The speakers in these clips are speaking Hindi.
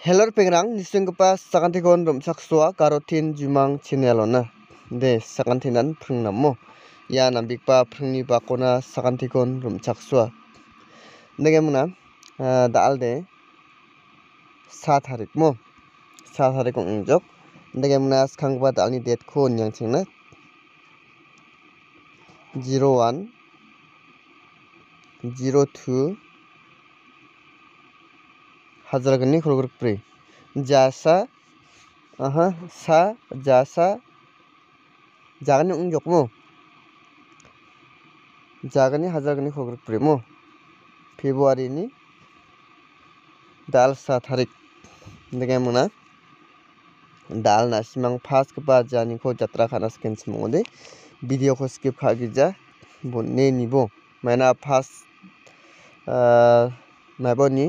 Hello pengrang nisunggipa sakantikon romsaksua karotin jumang channelona de sakantinan pringnamo ya nambikpa pringni bakona sakantikon romsaksua negemna dalde 4 tarikmo 4 tarik ongjok negemna skangba dalni date ko nyangchengna 01 02 Hajargani khorogrokbri jasa sa jasa jagani ongjokmo jagani hajargani khorogrokbri mo February ni dal 4 tarik negemna dal nasimang first ba jani ko jatra khana sken chimode video ko skip khagija bonne nibo maina first naboni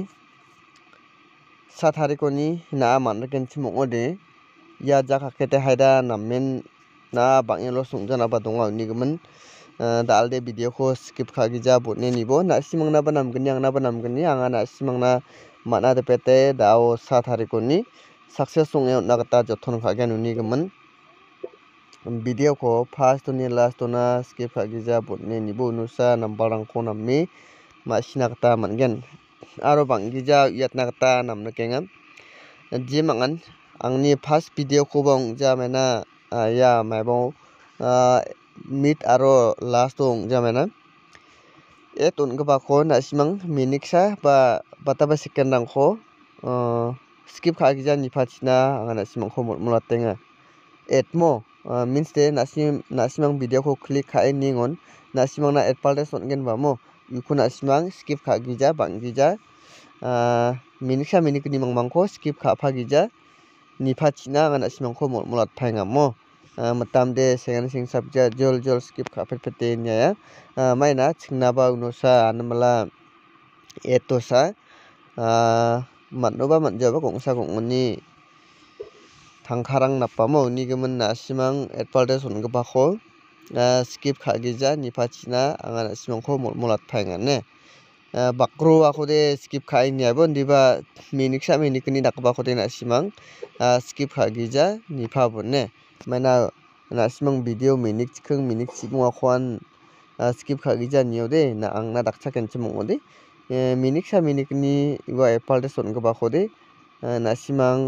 4 tarikoni na manraken chimode ya jakakete haida namen na bangyalo sungjana ba donga nigemen dalde video ko skip khagija bonne nibo nasimangna ba namgani angna ba namgani anga nasimangna mana de pete dao 4 tarikoni success songe nagata jothon khagen unigemen video ko first ni last na skip khagija bonne nibo nusa nambarang ko nammi masina gata mangen aro banggija yatna gata namna kenga jimangan angni first video ko bang jamena ya maibo mid aro last ong jamena eton gba ko nasimang miniksa ba bataba second rang ko skip khagija nipachina anga nasimang ko mulatenga etmo means de nasimang video ko click khae ningon nasimang na advertise ongen bamo yuko nasimang skip khagija banggija miniksa minikni mangmangko skip khapagija nipachina anga nasimang ko mulat phaingamo matamde sengan singsapja jol skip khapete nya maina chingnaba unosa anmala etosa matnoba manjaba gongsa gongni tangkarang napamo nigemen nasimang advertise ongibako skip khagija nipachina anga nasimangko mulat phaingane bakro akode skip khai niabo ndiba miniksa minikni dakbakode nasimang skip khagija niphabone maina nasimang video minik chikhung minik chigmo khwan skip khagija niode na angna dakchaken chimongode miniksa minikni iwa advertise ongibakode nasimang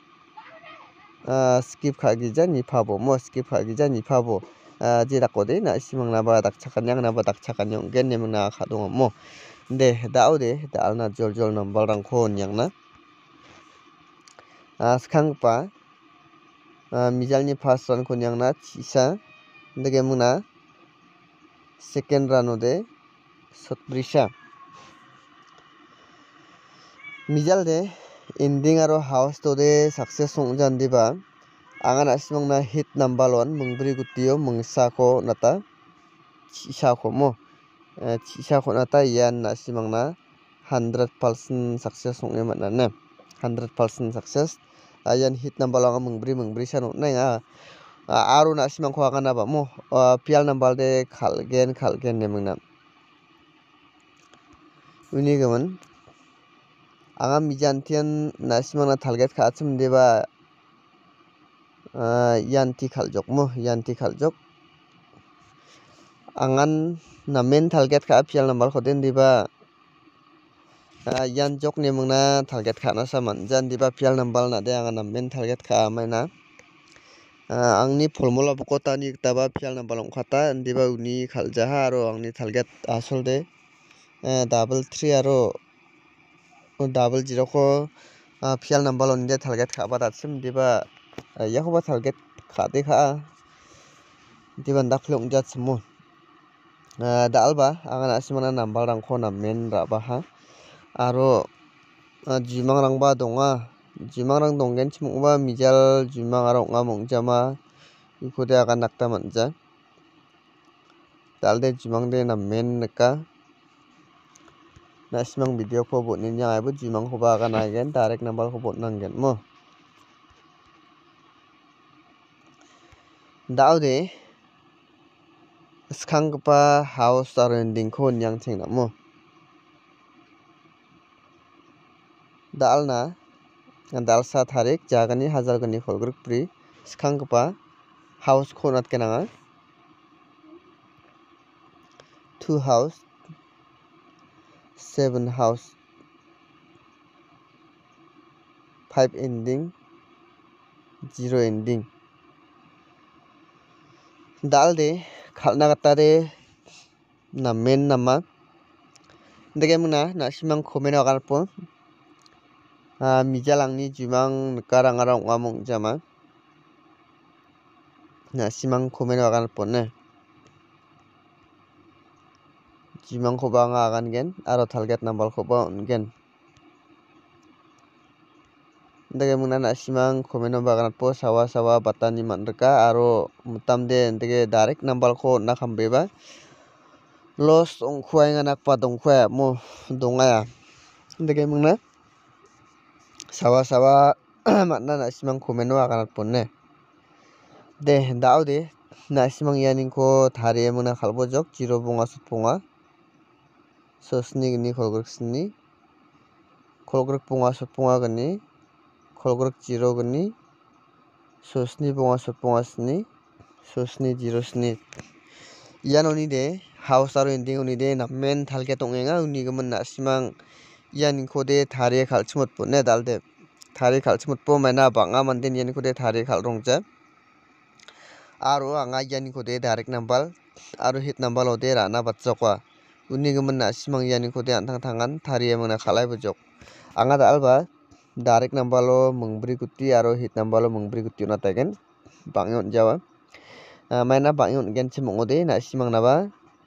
skip khagija niphabo mo skip khagija niphabo je dakode nasimang naba dakchakanyang naba dakchakanyong gen nemna khadong mo de daode dalna jol nambalrangko nyangna skangpa mijalni first run ko nyangna chisa degemuna second run ode sotbrisa mijalde ending aro house tode success songjan diba anga nasimangna hit number 1 mungbri gutio mungsako nata chisako mo chisako nata yan nasimangna 100% success songne manane 100% success yan hit number anga mungbri sano nainga aro nasimangko aga naba mo pial number de khalgen nemungna unigemen anga mijantian nasimangna target khachim deba yanti khaljok angan namen target kha pial number khoden diba yan jok nemungna target khana samanjan diba pial number na de anga namen target kha maina angni formula bukotani taba pial number ongkhata diba uni khaljaha aro angni target asolde 33 aro 00 ko pial number onde target khaba datsim diba yakoba target khade kha diba daklong jatsmo dalba anga nasimangna number rangko namen rabaha aro jimang rangba donga jimang rang donggen chimongba mijal jimang aro ongma mongjama ikode aga nakta manja dalde jimang de namen nika nasimang video ko botni nyangaibo jimang koba aga naigen direct number ko bot nanggen mo daude skangpa house aro ending ko nyangchengna mo dalna dalsa tarik jagani hajalgani kolgruk pri skanggipa house ko natkenanga 2 house 7 house 5 ending 0 ending dalde khalna gatare na main nama dege muna na simang komen agalpo mijalangni jimang karang arang wamung jama na simang komen agalpo ne jimang ko banga agan gen aro target nambal ko ba gen dege muna na simang komen bagan po sawa sawa batani mandreka aro mutamde dege direct nambal ko nakambeba los ongkhwai nganak pa dongkhwai mo dongaya dege muna sawa sawa matna na simang komen agan ponne de daude na simang yaning thari muna khalbojok 0 bunga sutpunga sosni gini kolgruk sini kolgruk bunga sutpunga gini kolgruk 0 gini sosni bunga sutpunga sini sosni 0 sini ianoni de house aro ending oni de na main thalke tongenga uni gumon na simang iani kode thari khalchimot ponne dalde thari khalchimot po maina banga mande iani kode thari khalrongja aro anga iani kode direct nambal aro hit nambal ode rana batchakwa uni gumon na simang iani kode antang tangan thari mona khalai bojok anga dalba direct nambalo mungbri kuti aro hit nambalo mungbri kuti na tagen bangyon jawa maina bangyon gen chimong ode na simang naba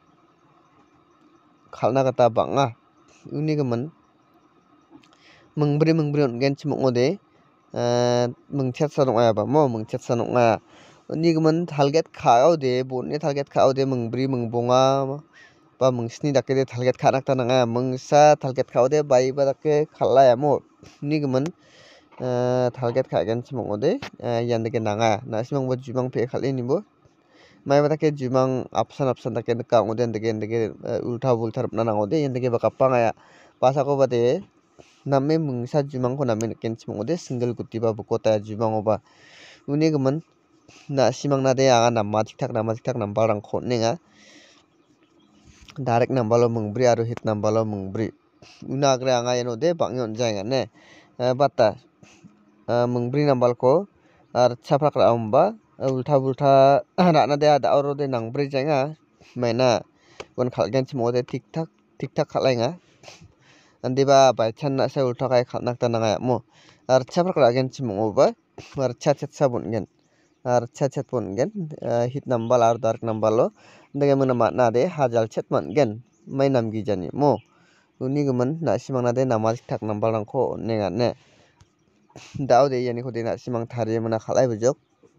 khalna gata banga uni gumon mungbri on gen chimong ode mungchetsa nongaya ba mo mungchetsa nongaya uni gumon target khao de bonne target khao de mungbri mungbonga ba mungsni dake de target khanak ta nanga mungsa target khao de bai ba dake khallaya mo uni gumon target khagen chimong ode yan dake nanga na simang bo jumang pe khalini bo mai ba dake jumang apsan dake ka ode dake ulta bulta na nangode yan dake ba kapangaya pasako bade namme mungsa jumang ko namme ken chimong ode single guti ba bukota jumang oba uni gumon na simang na de anga namma tik tak nambal rang khotnenga direct nambalo mungbri aro hit nambalo mungbri una agre anga eno de bangyon jainga ne bata mungbri nambal ko ar chaprak ra amba ulta bulta rana de ada oro de nangbri jainga maina gon khalgen chimo de tik tak khalenga andiba by chan na sa ulta kai khalnak ta nanga mo ar chaprak ra gen chimo ba ar chat sabun gen ar chat pon gen hit nambal ar direct nambalo dege muna matna de hajal chetman gen mai namgi jani mo uni gumon na simang na de namal tak nambal rangko nenga ne daude yani kode na simang thari muna khalai bojok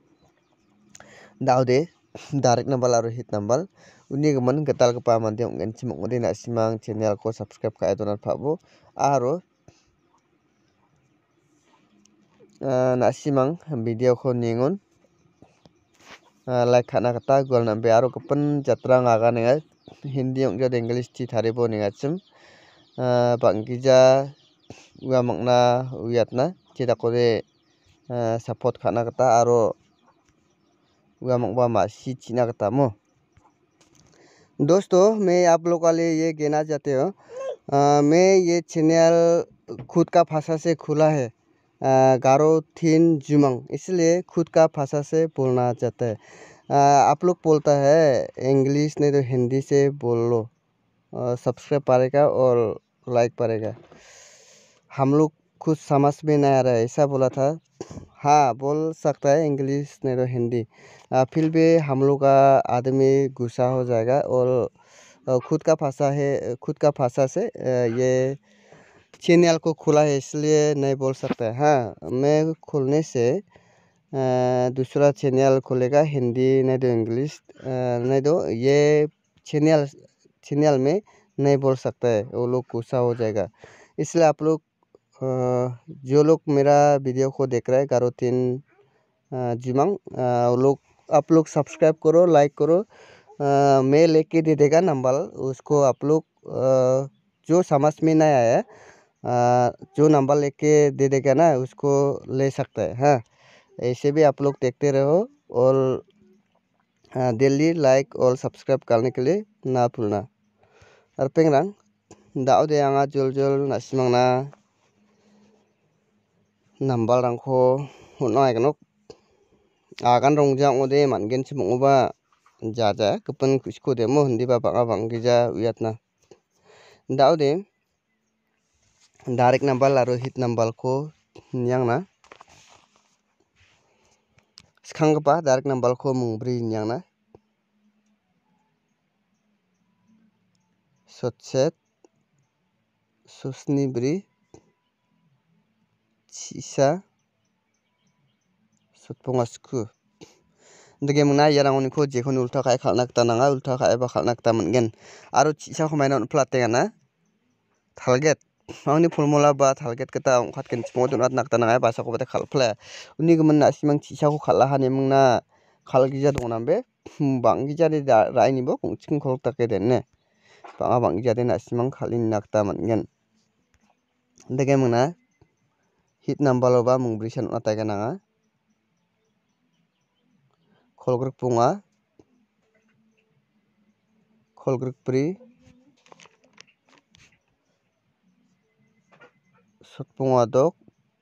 daude direct nambal aro hit nambal uni gumon getal gpa mande onggen chimong ode na simang channel ko subscribe ka donar phabo aro na simang video ko ningon like khana kata gol nambe aro kapan jatra ngaga nenga hindi ongjad english ti thari bo nenga chim bangkija uga makna uyatna chida kore support khana kata aro uga makba masi china kata mo दोस्तों मैं आप लोग के लिए ये कहना चाहते हो मैं ये चैनल खुद का भाषा से खुला है गारो थिन जुमंग इसलिए खुद का भाषा से बोलना चाहता है आप लोग बोलता है इंग्लिश नहीं तो हिंदी से बोल लो सब्सक्राइब पारेगा और लाइक पारेगा हम लोग कुछ समझ में नहीं आ रहा है ऐसा बोला था हाँ बोल सकता है इंग्लिश नहीं तो हिंदी फिर भी हम लोग का आदमी गुस्सा हो जाएगा और खुद का भाषा से ये चैनल को खुला है इसलिए नहीं बोल सकता है हाँ मैं खोलने से दूसरा चैनल खोलेगा हिंदी नहीं तो इंग्लिश नहीं तो ये चैनल में नहीं बोल सकता है वो लोग गुस्सा हो जाएगा इसलिए आप लोग जो लोग मेरा वीडियो को देख रहे हैं गारो तीन जुमंग वो लोग आप लोग सब्सक्राइब करो लाइक करो मैं लेके दे देगा नंबर उसको आप लोग जो समझ में नहीं आया जो नंबर लेके दे देगा ना उसको ले सकता है। हाँ, ऐसे भी आप लोग देखते रहो और डेली लाइक और सब्सक्राइब करने के लिए ना भूलना। और पेंग्रांग दाव दे आंगा जुल जुल नासिमांना नंबर रंगखौ हरनो हागोन आगान रंजांग दे मानगोन सिमङोबा जाजा गोपन कुसको देमो हिंदीबा बाङा बांगिजा उयातना दाव दे डाइरेक्ट नंबर आरो हिट नंबरखौ नियांना सिखांगोबा डाइरेक्ट नंबरखौ मुंब्रै नियांना सतसेट सुस्निब्रै सिसा सतपङा सुखु दगे मना यारांगनिखौ जेखौनो उल्था खाय खालना खता नाङा उल्था खाय बा खालना खता मोनगोन आरो चिसा खमायना प्लाटेगाना थालगेट आंनि फर्मुला बा थालगेट कता अंखात केन चिमो दोनat nakta नाङा बासाखौ बाथे खालफ्ला उनि गमन ना सिमां चिसाखौ खाला हाने मुंना खालगिजा दङ नामबे बांगिजा दे रायनिबो गंचिं खल ताके देने बाङा बांगिजा दे ना सिमां खालिन nakta मोनगोन दगे मना हिट नंबर बा मुंब्रै सान नाथाय नाङा खलग्रक पुङा खलग्रक ब्रै सतपङा दक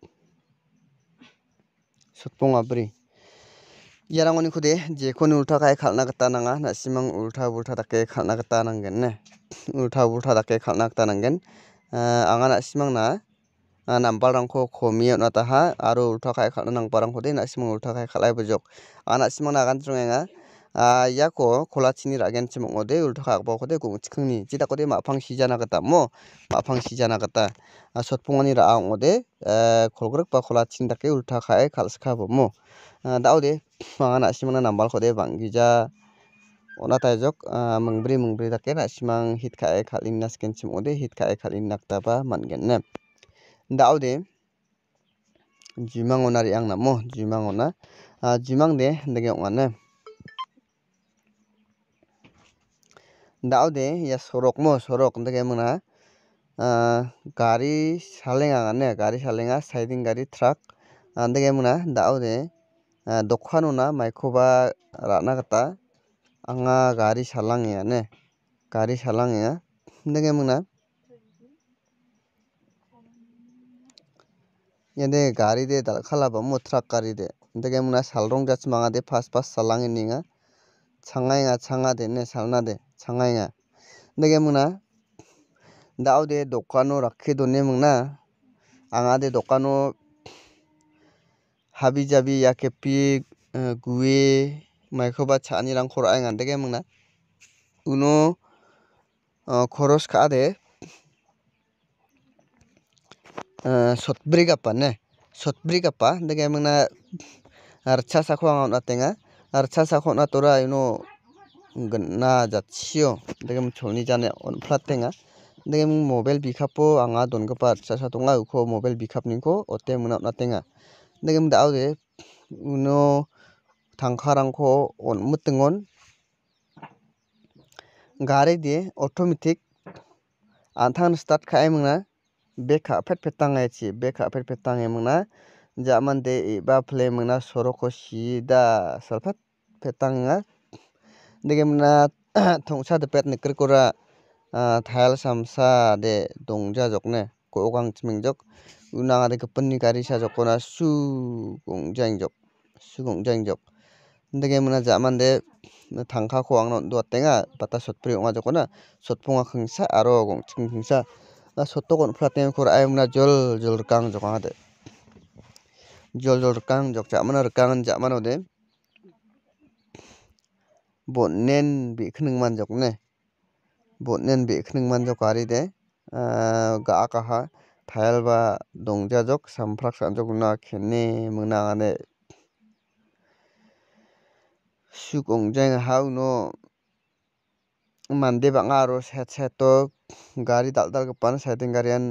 सतपङा ब्रै यारांगनि खुदे जेखौनो उल्था खाय खालना खता नाङा ना सिमां उल्था उल्था ताके खालना खता नांगोन ने उल्था उल्था ताके खालना खता नांगोन आंगा ना सिमां ना नंबर रंखौ खमियो नाताहा आरो उल्था खाय खालना नंबर दे ना सिमां उल्था खाय खालाय बजक आना सिमां नागान ट्रंगा याको खोलाचिनि रागेन चिमङो दे उल्था खागबाखौ दे गंचिखंनि चिताको दे माफां सिजाना गता मो माफां सिजाना गता सतपङानि राङो दे खलग्रक बा खोलाचिनि ताके उल्था खाय खालसखाबो मो दाव दे मांगा ना सिमां नंबरखौ दे बांगिजा नाथाय जक मुंब्रै मुंब्रै ताके ना सिमां हिट खाय खालिन नासकेन चिमङो दे हिट खाय खालिन नाक्ताबा मोनगोन ने दाव दे जुमां अनारि आं नामो जुमां अना जुमां दे दगे अंगाने दाव दे या sorok mo sorok दगे मना गाड़ी सालेंगा ने गाड़ी सालेंगा साइडिं गाड़ी ट्राक दगे मना दाव दे दखानो ना माइखोबा राना गता आंगा गाड़ी सालांगे ने गाड़ी सालांगे दगे मना यदे गाड़ी दे दल खालाबा मो ट्राक गाड़ी दे दगे मना सालरंग जाच मांगा दे फास्ट फास्ट सालांगे निंगा छांगाइंगा छांगा दे ने सालना दे छांगाइंगा दगे मना दाव दे दकानो रखे दोने मंगना आंगा दे दकानो हाबी जाबी या केपी गुए माइखोबा छानी रां खर आइंगा दगे मंगना उनो खरस खा दे सतब्रै गप्पा ने सतब्रै गप्पा दगे मंगना रचा साखो आंगा नातेंगा रचा साखो ना तोरा इनो गन्ना जाचियो दगे मछलनि जाने अनफ्लातेंगा दगे मबाइल बिखापो आंगा दोनगोपा रचा सा दंगा उखो मबाइल बिखापनिखौ अते मोना नातेंगा दगे दाव दे उनो थांखारांखौ अनमुतंगन गाड़ी दे ऑटोमेटिक आंथान स्टार्ट खाय मंगना बेखा फेट फेटांगे ची बेखा फेट फेटांगे मंगना जामन दे बा प्ले मंगना सरoko सीधा सलफत फेटांगा दगे मंगना थोंसा दे पेट निकर कोरा थायल सामसा दे दोंजा जकने कोगां चिमिंजक उनांगा दे गपननि गाड़ी सा जकना सु गंजाइं जक दगे मंगना जामन दे थांखाखौ आंनो दुआतेंगा पता सतप्रि ओंगा जकना सतपङा खंसा आरो गंचिं खंसा सत्तोगन फ्लाटें खर आयमना जल जल रकां जका दे जल जल रकां जक जामना रकां जामनो दे बोनेन बेखनंमान जकने बोनेन बेखनंमान जक गाड़ी दे गा काहा थायल बा दोंजा जक सामफ्राक सांजक ना खेने मोनागाने सुगंजाइं हाउनो मानदे बाङा आरो सेट सेट तो गाड़ी दाल गपान साइडिं गाड़ियान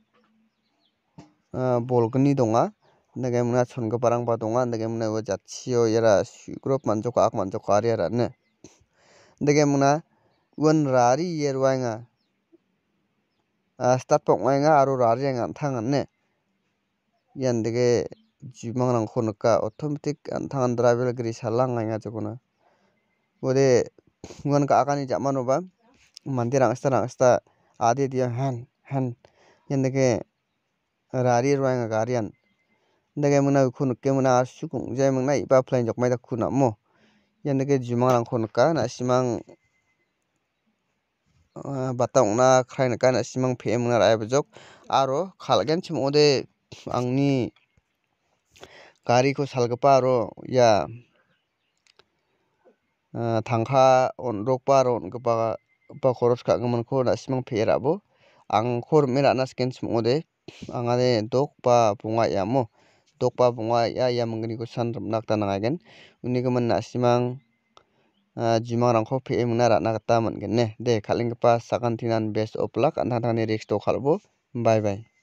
बलगनि दंगा दगे मना छनगो बारां बा दंगा दगे मना वो जाचियो यारा सुग्रुप मानजक आक मानजक आरि यारा ने दगे मना वन रारी येरवांगा start poknai nga aro rari ang antang ne yan dige jimang rang khonka automatic antang driver gri salang nga jokona ode ngon ka akani jamano ba mande rangsta adi dia han yan dige rari rwang garian dege muna khunke muna sukung jai mungna iba plain jokmai da khuna mo yan dige jimang rang khonka na simang batang na khaina kana simang phe mungna rai bujok aro khalgen chim ode angni gari ko salgipa aro ya tangkha onrokpa aro onggipa khoros kagmanko nasimang phe rabo ang khorme rana sken chim ode angane dok ba bunga yamo dokpa bunga ya mungni ko sanram nakta nangagen unigimin nasimang jimang rangko phe mungna rana gita monggen ne de khalenggipa sagan tinan best of luck antang tangni riks tok khalbo bye bye.